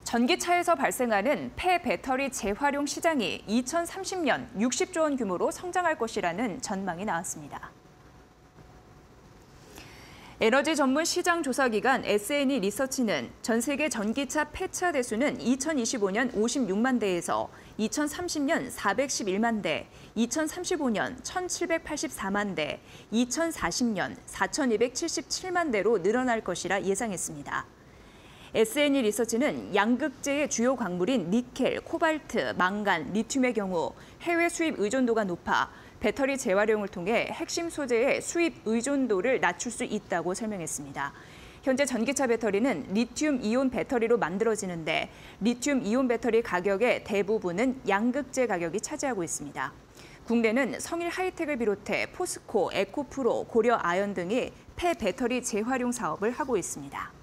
전기차에서 발생하는 폐배터리 재활용 시장이 2030년 60조 원 규모로 성장할 것이라는 전망이 나왔습니다. 에너지 전문 시장 조사기관 S&E 리서치는 전 세계 전기차 폐차 대수는 2025년 56만 대에서 2030년 411만 대, 2035년 1,784만 대, 2040년 4,277만 대로 늘어날 것이라 예상했습니다. S&E 리서치는 양극재의 주요 광물인 니켈, 코발트, 망간, 리튬의 경우 해외 수입 의존도가 높아 배터리 재활용을 통해 핵심 소재의 수입 의존도를 낮출 수 있다고 설명했습니다. 현재 전기차 배터리는 리튬이온 배터리로 만들어지는데 리튬이온 배터리 가격의 대부분은 양극재 가격이 차지하고 있습니다. 국내는 성일 하이텍을 비롯해 포스코, 에코프로, 고려 아연 등이 폐배터리 재활용 사업을 하고 있습니다.